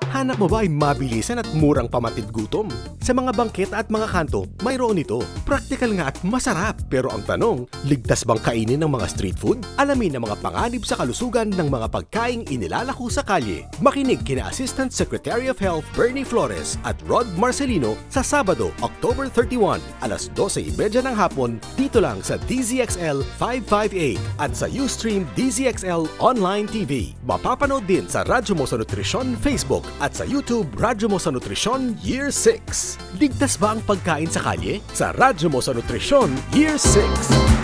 Hanap mo ba ay mabilisan at murang pamatid gutom? Sa mga bangketa at mga kanto, mayroon ito. Practical nga at masarap. Pero ang tanong, ligtas bang kainin ng mga street food? Alamin ang mga panganib sa kalusugan ng mga pagkaing inilalako sa kalye. Makinig kina Assistant Secretary of Health Bernie Flores at Rod Marcelino sa Sabado, October 31, alas 12:30 ng hapon, dito lang sa DZXL 558 at sa USTREAM DZXL Online TV. Mapapanood din sa Radyo mo sa Nutrisyon Facebook at sa YouTube Radyo mo sa Nutrisyon Year 6. Ligtas ba ang pagkain sa kalye? Sa Radyo mo sa Nutrisyon Year 6.